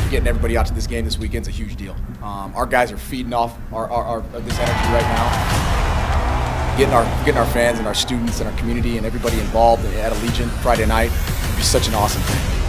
getting everybody out to this game this weekend is a huge deal. Our guys are feeding off this energy right now. Getting our fans and our students and our community and everybody involved at Allegiant Friday night would be such an awesome thing.